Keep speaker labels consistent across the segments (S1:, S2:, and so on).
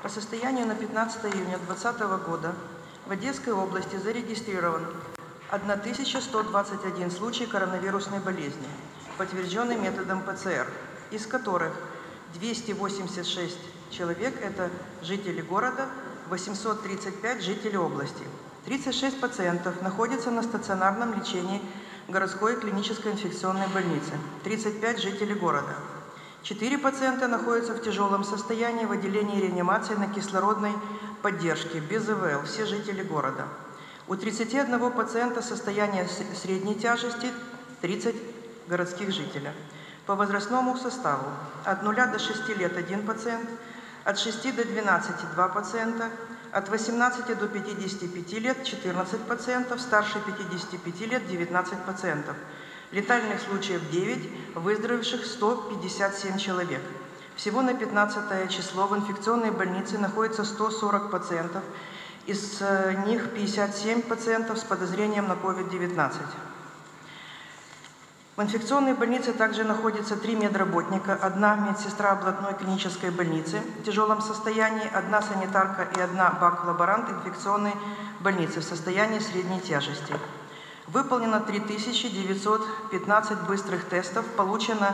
S1: По состоянию на 15 июня 2020 года в Одесской области зарегистрирован 1121 случай коронавирусной болезни, подтвержденный методом ПЦР, из которых 286 человек – это жители города, 835 – жители области. 36 пациентов находятся на стационарном лечении городской клинической инфекционной больницы, 35 – жители города. 4 пациента находятся в тяжелом состоянии в отделении реанимации на кислородной поддержке, без ИВЛ, все жители города. У 31 пациента состояние средней тяжести, 30 городских жителей. По возрастному составу от 0 до 6 лет 1 пациент, от 6 до 12 – 2 пациента, от 18 до 55 лет 14 пациентов, старше 55 лет 19 пациентов. Летальных случаев 9, выздоровевших 157 человек. Всего на 15 число в инфекционной больнице находится 140 пациентов, из них 57 пациентов с подозрением на COVID-19. В инфекционной больнице также находится 3 медработника, 1 медсестра областной клинической больницы в тяжелом состоянии, 1 санитарка и 1 бак-лаборант инфекционной больницы в состоянии средней тяжести. Выполнено 3915 быстрых тестов, получено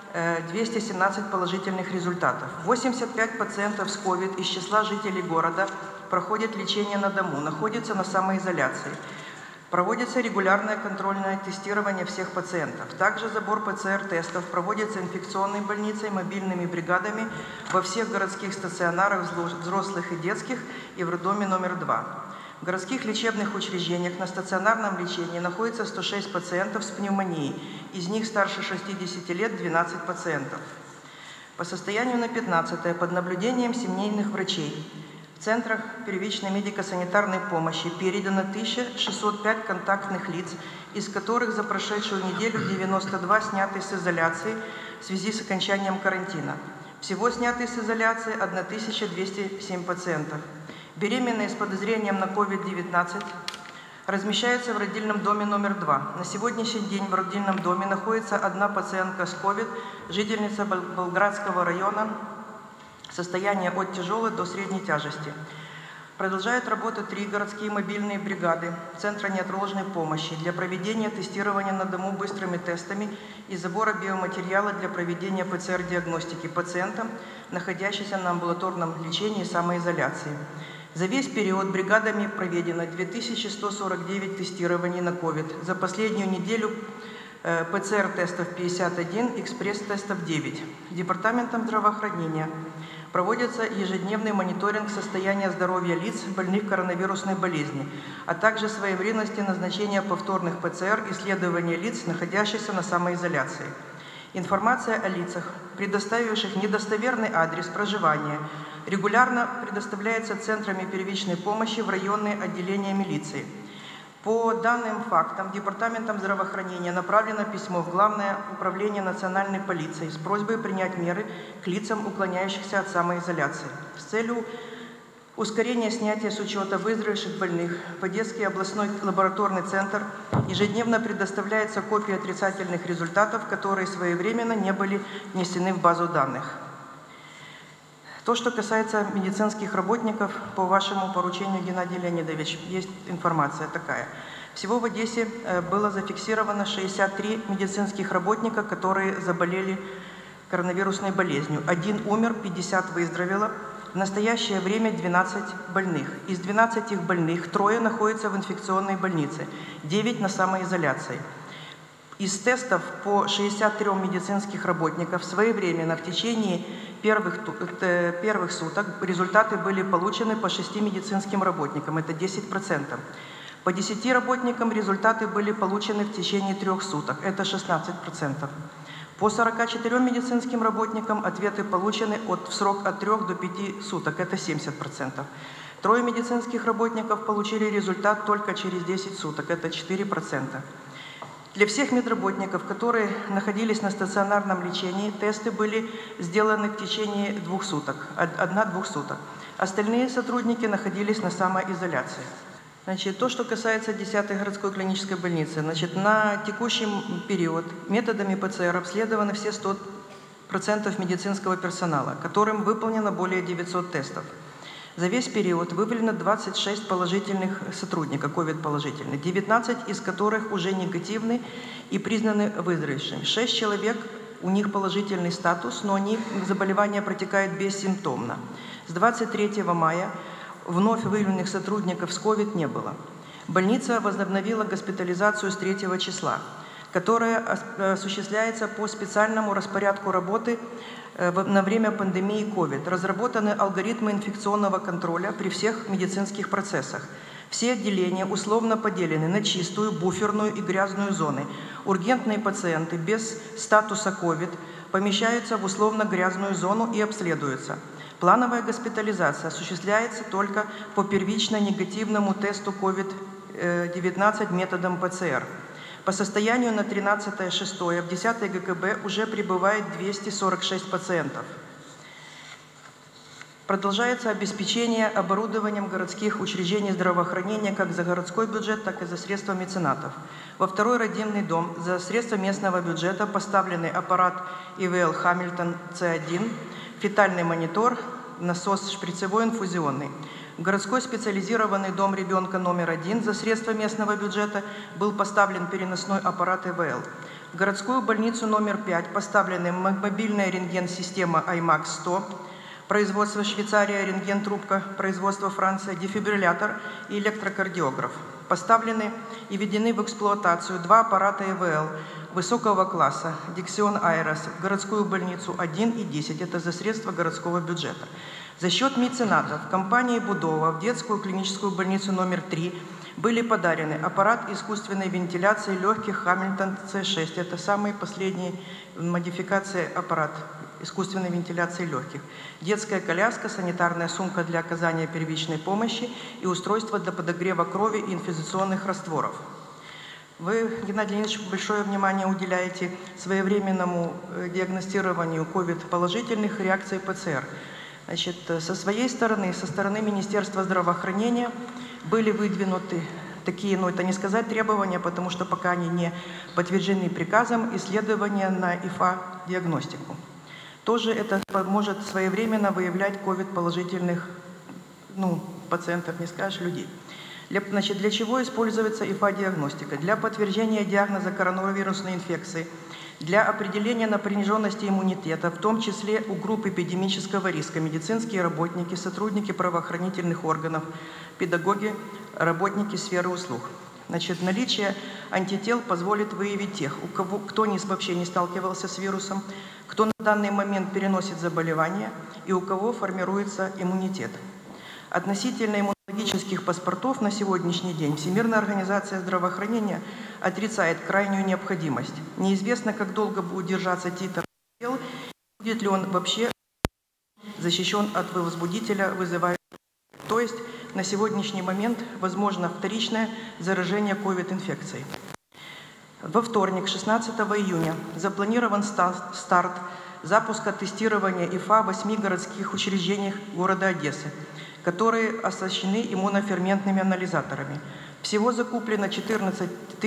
S1: 217 положительных результатов. 85 пациентов с COVID из числа жителей города проходят лечение на дому, находятся на самоизоляции. Проводится регулярное контрольное тестирование всех пациентов. Также забор ПЦР-тестов проводится инфекционной больницей, мобильными бригадами во всех городских стационарах взрослых и детских и в роддоме номер 2. В городских лечебных учреждениях на стационарном лечении находится 106 пациентов с пневмонией, из них старше 60 лет 12 пациентов. По состоянию на 15 под наблюдением семейных врачей в центрах первичной медико-санитарной помощи передано 1605 контактных лиц, из которых за прошедшую неделю 92 сняты с изоляции в связи с окончанием карантина. Всего сняты с изоляции 1207 пациентов. Беременные с подозрением на COVID-19 размещаются в родильном доме номер 2. На сегодняшний день в родильном доме находится 1 пациентка с COVID, жительница Болградского района, состояние от тяжелой до средней тяжести. Продолжают работать 3 городские мобильные бригады Центра неотложной помощи для проведения тестирования на дому быстрыми тестами и забора биоматериала для проведения ПЦР-диагностики пациентам, находящимся на амбулаторном лечении и самоизоляции. За весь период бригадами проведено 2149 тестирований на COVID. За последнюю неделю ПЦР-тестов 51, экспресс-тестов 9. Департаментом здравоохранения проводится ежедневный мониторинг состояния здоровья лиц, больных коронавирусной болезнью, а также своевременности назначения повторных ПЦР, исследования лиц, находящихся на самоизоляции. Информация о лицах, предоставивших недостоверный адрес проживания, регулярно предоставляется центрами первичной помощи в районные отделения милиции. По данным фактам Департаментом здравоохранения направлено письмо в Главное управление национальной полиции с просьбой принять меры к лицам, уклоняющихся от самоизоляции. С целью ускорения снятия с учета выздоровевших больных в Одесский областной лабораторный центр ежедневно предоставляется копия отрицательных результатов, которые своевременно не были внесены в базу данных. То, что касается медицинских работников, по вашему поручению, Геннадий Леонидович, есть информация такая. Всего в Одессе было зафиксировано 63 медицинских работника, которые заболели коронавирусной болезнью. 1 умер, 50 выздоровело. В настоящее время 12 больных. Из 12 больных 3 находятся в инфекционной больнице, 9 на самоизоляции. Из тестов по 63 медицинских работников своевременно в течение первых суток результаты были получены по 6 медицинским работникам, это 10%. По 10 работникам результаты были получены в течение 3 суток, это 16%. По 44 медицинским работникам ответы получены в срок от 3 до 5 суток, это 70%. 3 медицинских работников получили результат только через 10 суток, это 4%. Для всех медработников, которые находились на стационарном лечении, тесты были сделаны в течение 2 суток, 1-2 суток. Остальные сотрудники находились на самоизоляции. То, что касается 10-й городской клинической больницы, на текущий период методами ПЦР обследованы все 100% медицинского персонала, которым выполнено более 900 тестов. За весь период выявлено 26 положительных сотрудников, COVID-положительных, 19 из которых уже негативны и признаны выздоровевшими. 6 человек, у них положительный статус, но заболевание протекает бессимптомно. С 23 мая вновь выявленных сотрудников с COVID не было. Больница возобновила госпитализацию с 3 числа, которая осуществляется по специальному распорядку работы на время пандемии COVID. Разработаны алгоритмы инфекционного контроля при всех медицинских процессах. Все отделения условно поделены на чистую, буферную и грязную зоны. Ургентные пациенты без статуса COVID помещаются в условно-грязную зону и обследуются. Плановая госпитализация осуществляется только по первично негативному тесту COVID-19 методом ПЦР. По состоянию на 13.06 в 10 ГКБ уже прибывает 246 пациентов. Продолжается обеспечение оборудованием городских учреждений здравоохранения как за городской бюджет, так и за средства меценатов. Во второй родильный дом за средства местного бюджета поставлены аппарат ИВЛ Хамильтон С1, фетальный монитор, насос шприцевой инфузионный. В городской специализированный дом ребенка номер 1 за средства местного бюджета был поставлен переносной аппарат ИВЛ. В городскую больницу номер 5 поставлены мобильная рентген-система IMAX-100, производство Швейцария, рентген-трубка, производство Франция, дефибриллятор и электрокардиограф. Поставлены и введены в эксплуатацию 2 аппарата ИВЛ высокого класса Диксион Айрос в городскую больницу 1 и 10, это за средства городского бюджета. За счет меценатов компании Будова в детскую клиническую больницу номер 3 были подарены аппарат искусственной вентиляции легких Хамильтон С6, это самая последняя модификация аппарата искусственной вентиляции легких, детская коляска, санитарная сумка для оказания первичной помощи и устройство для подогрева крови и инфузионных растворов. Вы, Геннадий Леонидович, большое внимание уделяете своевременному диагностированию COVID-положительных реакций ПЦР. Значит, со своей стороны, со стороны Министерства здравоохранения были выдвинуты такие, это не сказать требования, потому что пока они не подтверждены приказом, исследования на ИФА-диагностику. Тоже это поможет своевременно выявлять COVID-положительных, пациентов, не скажешь, людей. Для чего используется ИФА-диагностика? Для подтверждения диагноза коронавирусной инфекции, для определения напряженности иммунитета, в том числе у групп эпидемического риска, медицинские работники, сотрудники правоохранительных органов, педагоги, работники сферы услуг. Наличие антител позволит выявить тех, кто вообще не сталкивался с вирусом, кто на данный момент переносит заболевание и у кого формируется иммунитет. Относительно иммунологических паспортов на сегодняшний день Всемирная организация здравоохранения отрицает крайнюю необходимость. Неизвестно, как долго будет держаться титр антител, будет ли он вообще защищен от возбудителя, вызывающего. То есть на сегодняшний момент возможно вторичное заражение COVID-инфекцией. Во вторник, 16 июня, запланирован старт запуска тестирования ИФА в 8 городских учреждениях города Одессы, которые оснащены иммуноферментными анализаторами. Всего закуплено 14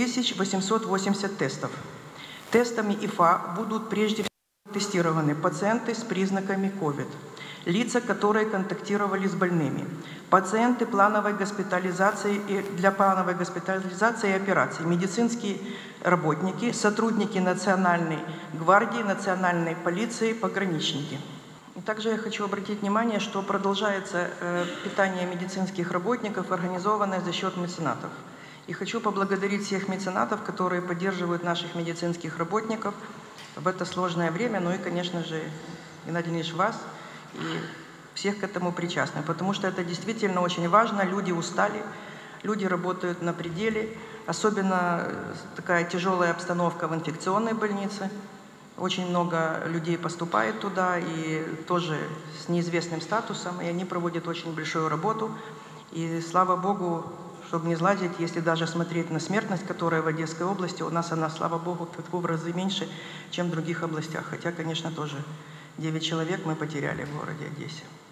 S1: 880 тестов. Тестами ИФА будут прежде всего тестированы пациенты с признаками COVID, лица, которые контактировали с больными, пациенты плановой госпитализации и для плановой госпитализации и операций, медицинские работники, сотрудники Национальной гвардии, Национальной полиции, пограничники. Также я хочу обратить внимание, что продолжается питание медицинских работников, организованное за счет меценатов. И хочу поблагодарить всех меценатов, которые поддерживают наших медицинских работников в это сложное время, и, конечно же, Геннадий Леонидович, вас и всех к этому причастны, потому что это действительно очень важно. Люди устали, люди работают на пределе, особенно такая тяжелая обстановка в инфекционной больнице. Очень много людей поступает туда, и тоже с неизвестным статусом, и они проводят очень большую работу. И слава Богу, чтобы не сглазить, если даже смотреть на смертность, которая в Одесской области, у нас она, слава Богу, в разы меньше, чем в других областях. Хотя, конечно, тоже 9 человек мы потеряли в городе Одессе.